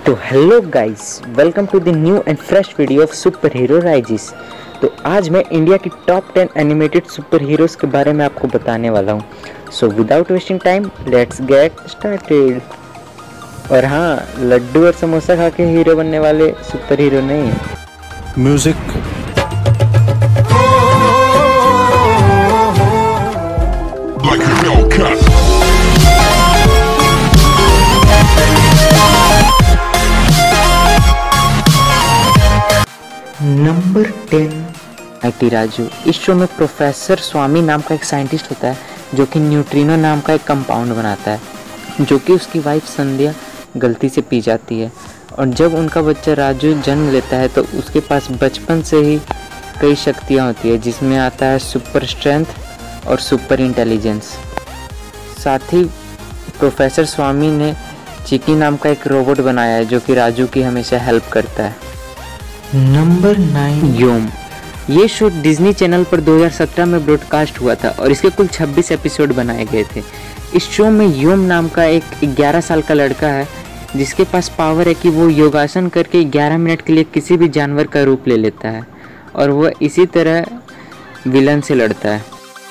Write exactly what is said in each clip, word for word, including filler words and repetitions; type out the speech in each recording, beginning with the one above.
तो hello guys, welcome to the new and fresh video of super hero rises. तो आज मैं India की top ten animated super heroes के बारे में आपको बताने वाला हूँ। So without wasting time let's get started. और हाँ, लड्डू और समोसा खा के हीरो बनने वाले सुपर हीरो नहीं है। Music number ten, IT Raju. इस शो में प्रोफेसर स्वामी नाम का एक साइंटिस्ट होता है जो कि न्यूट्रिनो नाम का एक कंपाउंड बनाता है, जो कि उसकी वाइफ संध्या गलती से पी जाती है। और जब उनका बच्चा राजू जन्म लेता है तो उसके पास बचपन से ही कई शक्तियाँ होती है, जिसमें आता है सुपर स्ट्रेंथ और सुपर इंटेलिजेंस। साथ ही प्रोफेसर स्वामी ने चिकी नाम का एक रोबोट बनाया है जो कि राजू की हमेशा हेल्प करता है। नंबर नाइन, योम। ये शो डिज्नी चैनल पर दो हज़ार सत्रह में ब्रॉडकास्ट हुआ था और इसके कुल छब्बीस एपिसोड बनाए गए थे। इस शो में योम नाम का एक ग्यारह साल का लड़का है जिसके पास पावर है कि वो योगासन करके ग्यारह मिनट के लिए किसी भी जानवर का रूप ले लेता है और वह इसी तरह विलन से लड़ता है।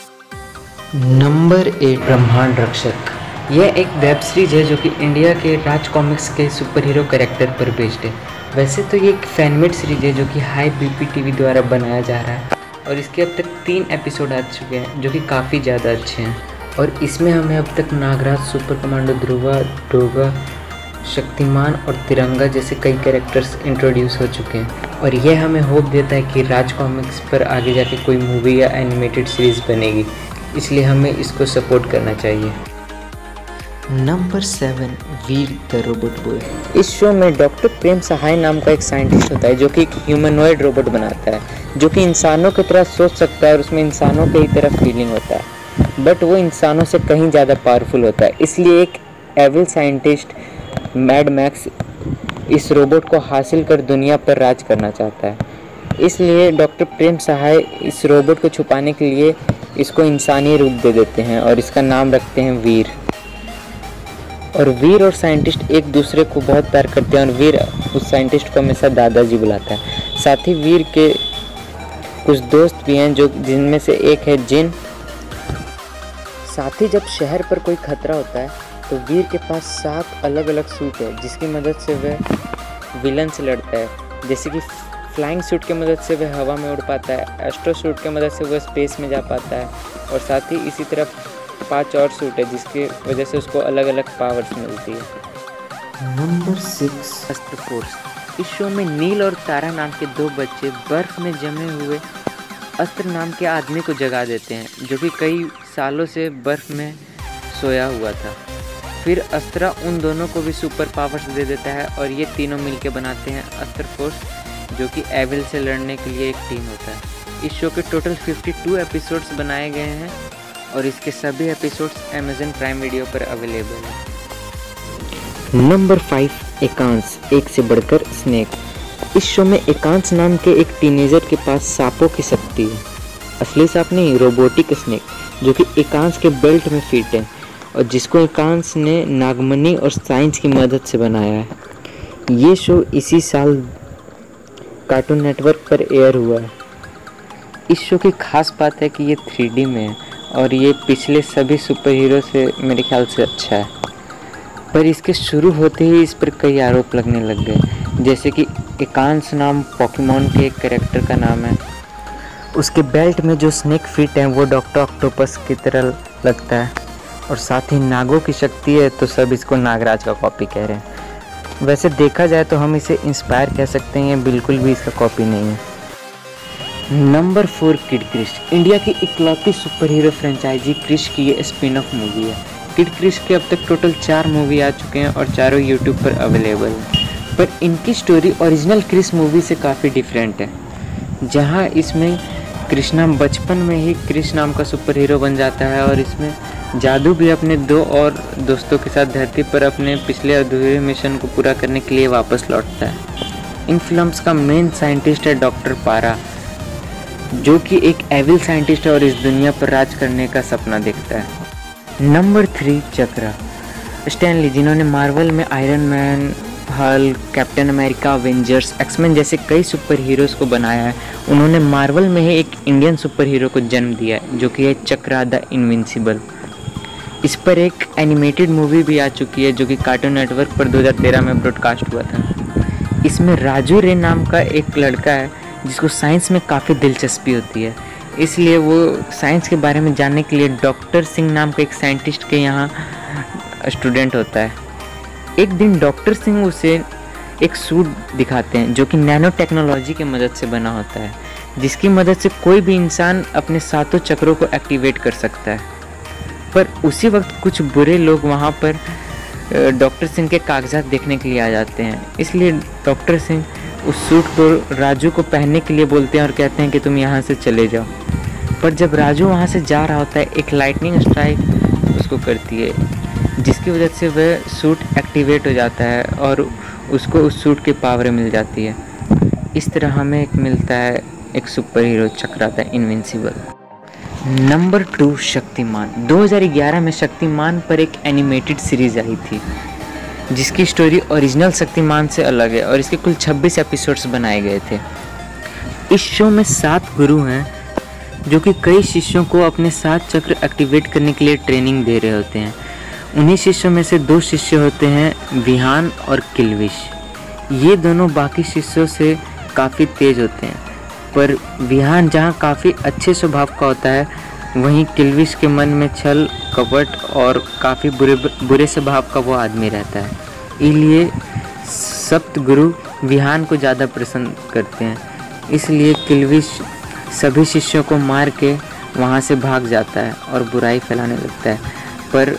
नंबर एट, ब्रह्मांड रक्षक। यह एक वेब सीरीज है जो कि इंडिया के राज कॉमिक्स के सुपर हीरो कैरेक्टर पर बेस्ड है। वैसे तो ये एक फैनमेड सीरीज है जो कि हाई बीपी टीवी द्वारा बनाया जा रहा है और इसके अब तक तीन एपिसोड आ चुके हैं जो कि काफ़ी ज़्यादा अच्छे हैं। और इसमें हमें अब तक नागराज, सुपर कमांडो ध्रुवा, डोगा, शक्तिमान और तिरंगा जैसे कई कैरेक्टर्स इंट्रोड्यूस हो चुके हैं और यह हमें होप देता है कि राज कॉमिक्स पर आगे जाके कोई मूवी या एनिमेटेड सीरीज़ बनेगी, इसलिए हमें इसको सपोर्ट करना चाहिए। Number seven, Veer the robot boy. इस शो में डॉक्टर प्रेम सहाय नाम का एक साइंटिस्ट होता है जो कि एक ह्यूमनॉइड रोबोट बनाता है जो कि इंसानों की तरह सोच सकता है और उसमें इंसानों की तरह फीलिंग होता है, बट वो इंसानों से कहीं ज़्यादा पावरफुल होता है। इसलिए एक एविल साइंटिस्ट मैड मैक्स इस रोबोट को हासिल कर दुनिया पर राज करना चाहता है। इसलिए डॉक्टर प्रेम सहाय इस रोबोट को छुपाने के लिए इसको इंसानी रूप दे देते हैं और इसका नाम रखते हैं वीर। और वीर और साइंटिस्ट एक दूसरे को बहुत प्यार करते हैं और वीर उस साइंटिस्ट को हमेशा दादाजी बुलाता है। साथ ही वीर के कुछ दोस्त भी हैं जो जिनमें से एक है जिन। साथ ही जब शहर पर कोई खतरा होता है तो वीर के पास सात अलग अलग सूट है जिसकी मदद से वह विलन से लड़ता है। जैसे कि फ्लाइंग सूट की मदद से वह हवा में उड़ पाता है, एस्ट्रो सूट की मदद से वह स्पेस में जा पाता है और साथ ही इसी तरह पांच और सूट है जिसकी वजह से उसको अलग अलग पावर्स मिलती है। Number six, Astra force. इस शो में नील और तारा नाम के दो बच्चे बर्फ में जमे हुए अस्त्र नाम के आदमी को जगा देते हैं जो कि कई सालों से बर्फ में सोया हुआ था। फिर अस्त्रा उन दोनों को भी सुपर पावर्स दे देता है और ये तीनों मिलकर बनाते हैं अस्त्र फोर्स जो कि एविल से लड़ने के लिए एक टीम होता है। इस शो के टोटल बावन एपिसोड्स बनाए गए हैं और इसके सभी एपिसोड्स अमेज़न प्राइम वीडियो पर अवेलेबल हैं। नंबर फाइव, एकांश, एक से बढ़कर स्नेक। इस शो में एकांश नाम के एक टीनेजर के पास सांपों की शक्ति है। असली सांप नहीं, रोबोटिक स्नेक, जो कि एकांश के बेल्ट में फिट है और जिसको एकांश ने नागमणि और साइंस की मदद से बनाया है। ये शो इसी साल कार्टून नेटवर्क पर एयर हुआ है। इस शो की खास बात है कि ये थ्री डी में है और ये पिछले सभी सुपर हीरो से मेरे ख्याल से अच्छा है, पर इसके शुरू होते ही इस पर कई आरोप लगने लग गए। जैसे कि एकांश नाम पोकेमॉन के एक कैरेक्टर का नाम है, उसके बेल्ट में जो स्नेक फिट है वो डॉक्टर ऑक्टोपस की तरह लगता है और साथ ही नागों की शक्ति है तो सब इसको नागराज का कॉपी कह रहे हैं। वैसे देखा जाए तो हम इसे इंस्पायर कह सकते हैं, ये बिल्कुल भी इसका कॉपी नहीं है। Number four, kid Krrish. India की इकलौती सुपर हीरो फ्रेंचाइजी क्रिश की ये स्पिन ऑफ मूवी है। किड क्रिश के अब तक टोटल चार मूवी आ चुके हैं और चारों यूट्यूब पर अवेलेबल हैं, पर इनकी स्टोरी ओरिजिनल क्रिश मूवी से काफ़ी डिफरेंट है, जहां इसमें कृष्णा बचपन में ही क्रिश नाम का सुपर हीरो बन जाता है और इसमें जादू भी अपने दो और दोस्तों के साथ धरती पर अपने पिछले अधूरे मिशन को पूरा करने के लिए वापस लौटता है। इन फिल्म्स का मेन साइंटिस्ट है डॉक्टर पारा, जो कि एक एविल साइंटिस्ट है और इस दुनिया पर राज करने का सपना देखता है। Number three, Chakra. स्टैनली, जिन्होंने मार्वल में Iron Man, Hulk, Captain America, Avengers, X Men जैसे कई सुपर हीरोज़ को बनाया है। उन्होंने मार्वल में ही एक इंडियन सुपर हीरो को जन्म दिया है जो कि है चक्रा द इनविंसिबल। इस पर एक एनिमेटेड मूवी भी आ चुकी है जो कि कार्टून नेटवर्क पर दो हज़ार तेरह में ब्रॉडकास्ट हुआ था। इसमें राजू रे नाम का एक लड़का है जिसको साइंस में काफ़ी दिलचस्पी होती है, इसलिए वो साइंस के बारे में जानने के लिए डॉक्टर सिंह नाम के एक साइंटिस्ट के यहाँ स्टूडेंट होता है। एक दिन डॉक्टर सिंह उसे एक सूट दिखाते हैं जो कि नैनो टेक्नोलॉजी की मदद से बना होता है, जिसकी मदद से कोई भी इंसान अपने सातों चक्रों को एक्टिवेट कर सकता है। पर उसी वक्त कुछ बुरे लोग वहाँ पर डॉक्टर सिंह के कागजात देखने के लिए आ जाते हैं, इसलिए डॉक्टर सिंह उस सूट को राजू को पहनने के लिए बोलते हैं और कहते हैं कि तुम यहाँ से चले जाओ। पर जब राजू वहाँ से जा रहा होता है, एक लाइटनिंग स्ट्राइक उसको करती है, जिसकी वजह से वह सूट एक्टिवेट हो जाता है और उसको उस सूट की पावर मिल जाती है। इस तरह हमें एक मिलता है एक super hero Chakra the invincible. Number two, Shaktimaan. दो हज़ार ग्यारह में शक्तिमान पर एक एनिमेटेड सीरीज आई थी जिसकी स्टोरी ओरिजिनल शक्तिमान से अलग है और इसके कुल छब्बीस एपिसोड्स बनाए गए थे। इस शो में सात गुरु हैं जो कि कई शिष्यों को अपने सात चक्र एक्टिवेट करने के लिए ट्रेनिंग दे रहे होते हैं। उन्हीं शिष्यों में से दो शिष्य होते हैं विहान और किल्विश। ये दोनों बाकी शिष्यों से काफ़ी तेज होते हैं, पर विहान जहाँ काफ़ी अच्छे स्वभाव का होता है, वहीं किल्विश के मन में छल, कपट और काफ़ी बुरे बुरे स्वभाव का वो आदमी रहता है। इसलिए सप्त गुरु विहान को ज़्यादा पसंद करते हैं, इसलिए किल्विश सभी शिष्यों को मार के वहाँ से भाग जाता है और बुराई फैलाने लगता है, पर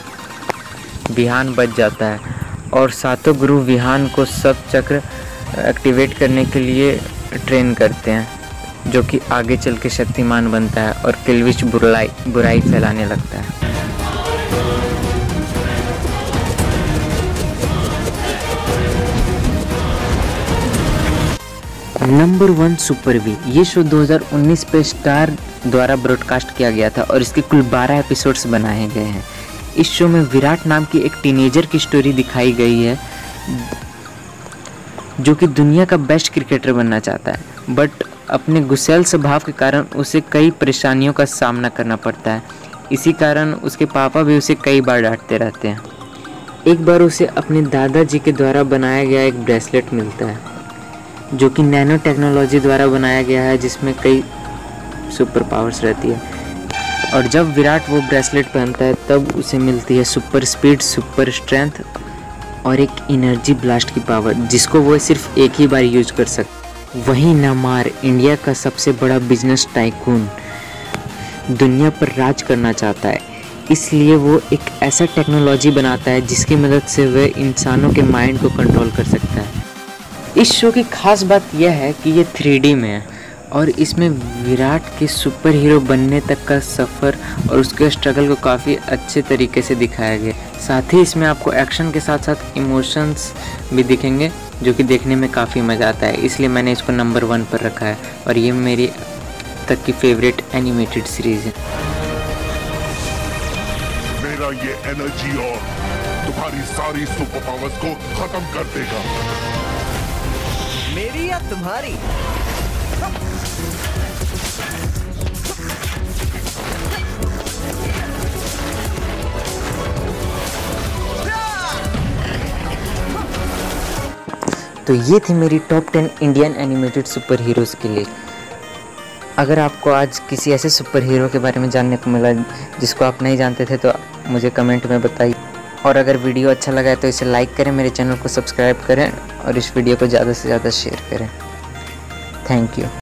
विहान बच जाता है और सातों गुरु विहान को सब चक्र एक्टिवेट करने के लिए ट्रेन करते हैं, जो कि आगे चल के शक्तिमान बनता है और किल्विश बुराई बुराई फैलाने लगता है। Number one, super V. ये शो दो हज़ार उन्नीस पे स्टार द्वारा ब्रॉडकास्ट किया गया था और इसके कुल बारह एपिसोड्स बनाए गए हैं। इस शो में विराट नाम की एक टीनेजर की स्टोरी दिखाई गई है जो कि दुनिया का बेस्ट क्रिकेटर बनना चाहता है, बट अपने गुस्सैल स्वभाव के कारण उसे कई परेशानियों का सामना करना पड़ता है। इसी कारण उसके पापा भी उसे कई बार डांटते रहते हैं। एक बार उसे अपने दादाजी के द्वारा बनाया गया एक ब्रेसलेट मिलता है जो कि नैनो टेक्नोलॉजी द्वारा बनाया गया है, जिसमें कई सुपर पावर्स रहती है। और जब विराट वो ब्रेसलेट पहनता है तब उसे मिलती है सुपर स्पीड, सुपर स्ट्रेंथ और एक एनर्जी ब्लास्ट की पावर, जिसको वो सिर्फ एक ही बार यूज कर सकता। वहीं नामार, इंडिया का सबसे बड़ा बिजनेस टाइकून, दुनिया पर राज करना चाहता है, इसलिए वो एक ऐसा टेक्नोलॉजी बनाता है जिसकी मदद से वह इंसानों के माइंड को कंट्रोल कर सकता है। इस शो की खास बात यह है कि ये थ्री डी में है और इसमें विराट के सुपर हीरो बनने तक का सफ़र और उसके स्ट्रगल को काफ़ी अच्छे तरीके से दिखाया गया। साथ ही इसमें आपको एक्शन के साथ साथ इमोशंस भी दिखेंगे जो कि देखने में काफ़ी मज़ा आता है, इसलिए मैंने इसको नंबर वन पर रखा है और ये मेरी तक की फेवरेट एनिमेटेड सीरीज़ है। मेरा ये एनर्जी और तुम्हारी सारी सुपर पावर्स को खत्म कर देगा। मेरी या तुम्हारी? तो ये थी मेरी top ten Indian animated super heroes की लिस्ट। अगर आपको आज किसी ऐसे सुपर हीरो के बारे में जानने को मिला जिसको आप नहीं जानते थे तो मुझे कमेंट में बताइए, और अगर वीडियो अच्छा लगा है तो इसे लाइक करें, मेरे चैनल को सब्सक्राइब करें और इस वीडियो को ज़्यादा से ज़्यादा शेयर करें। Thank you.